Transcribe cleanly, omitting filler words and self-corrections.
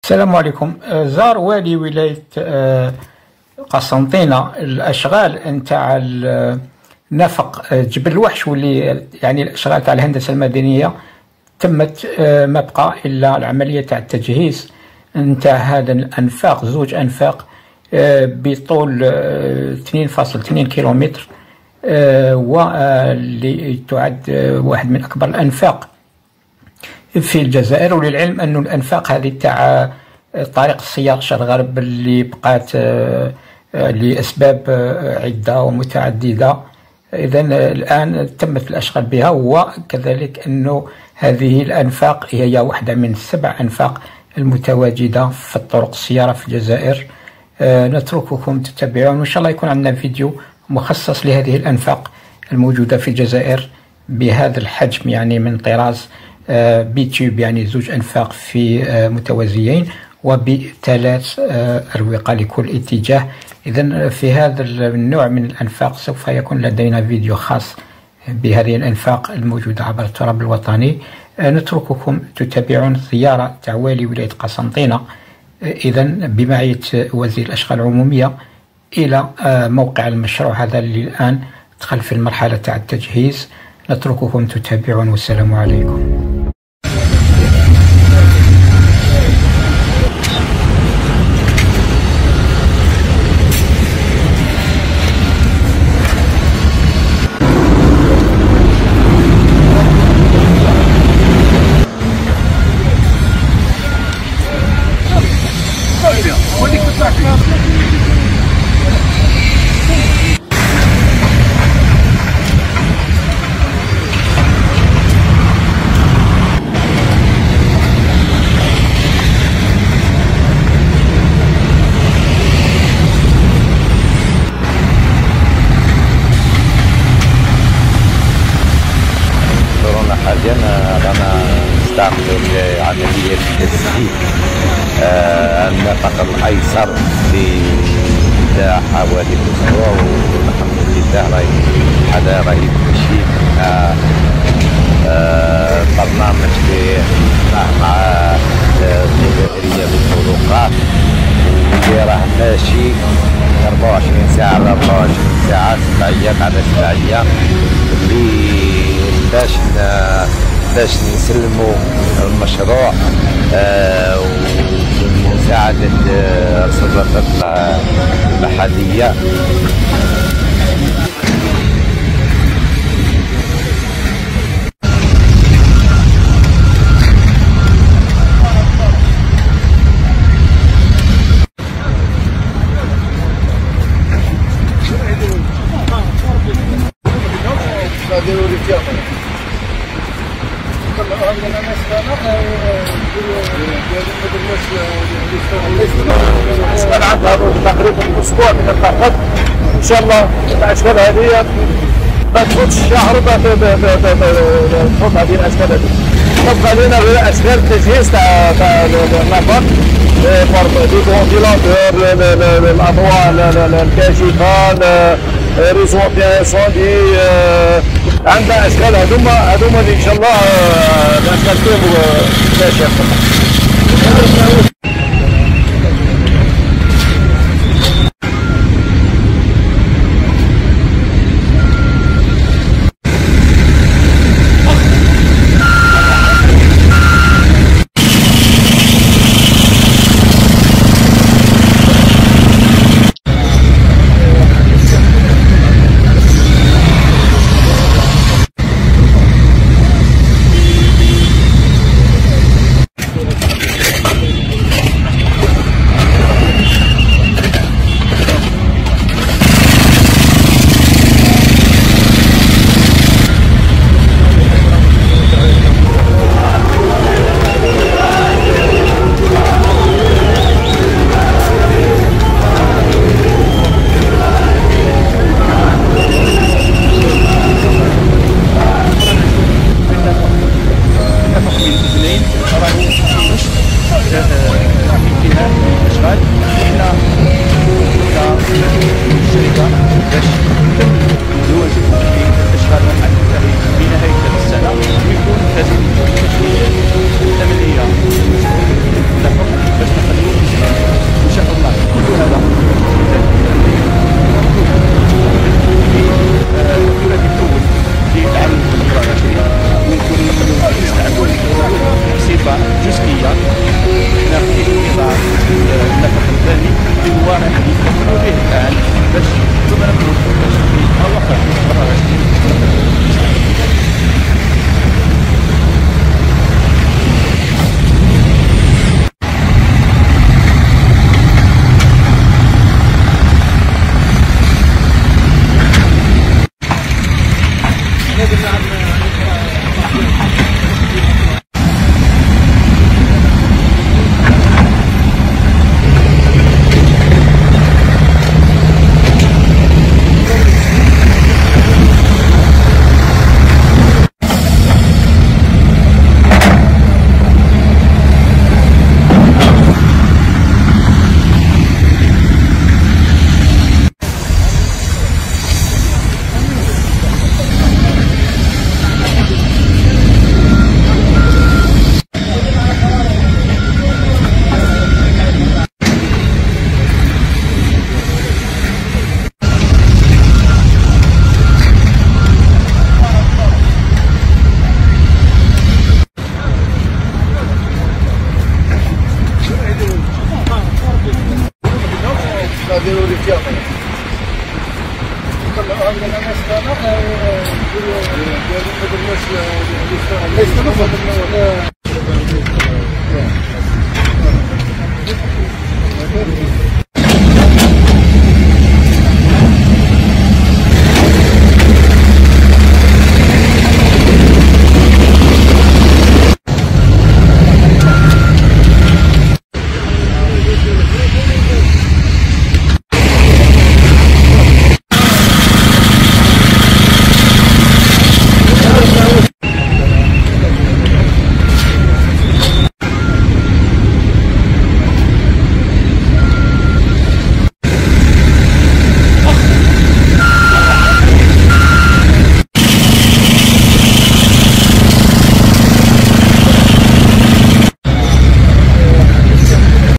السلام عليكم. زار والي ولاية قسنطينة الأشغال نتاع نفق جبل الوحش، واللي يعني الأشغال تاع الهندسة المدنية تمت، ما بقى إلا العملية تاع التجهيز نتاع هذا الأنفاق، زوج أنفاق بطول 2.2 كيلومتر، واللي تعد واحد من أكبر الأنفاق في الجزائر. وللعلم أن الأنفاق هذه تاع طريق السياق شرق غرب اللي بقات لأسباب عدة ومتعددة، إذا الآن تمت الأشغال بها. وكذلك أنه هذه الأنفاق هي واحدة من 7 أنفاق المتواجدة في الطرق السيارة في الجزائر. نترككم تتابعون، وإن شاء الله يكون عندنا فيديو مخصص لهذه الأنفاق الموجودة في الجزائر بهذا الحجم، يعني من طراز بيتيوب، يعني زوج أنفاق في متوازيين وب3 أروقة لكل اتجاه. إذن في هذا النوع من الأنفاق سوف يكون لدينا فيديو خاص بهذه الأنفاق الموجودة عبر التراب الوطني. نترككم تتابعون زيارة تاع والي ولاية قسنطينة، إذن بمعية وزير الأشغال العمومية، إلى موقع المشروع هذا اللي الآن دخل في المرحلة تاع التجهيز. نترككم تتابعون، والسلام عليكم. رانا نستعملوا عملية تسهيل النفق الأيسر لمدة حوالي أسبوع، والحمد لله راهي تمشي برنامج مع الجزائرية للطرقات، واللي راه ماشي 24 ساعة على 24 ساعة، 7 أيام على 7 أيام، باش نسلموا المشروع وبمساعدة السلطات المحلية. الأشغال عندها تقريبا أسبوع من الفقط، إن شاء الله الأشغال هذه ما تفوتش الشهر تفوت هذه الأشغال هذه. تبقى لنا غير أشغال تجهيز تاع النفق، لي فونتيلاتور، الأضواء الكاشفة، ريزون تاع انسوندي، عندنا أشغال هذوما اللي إن شاء الله الأشغال فيهم ماشية. ليس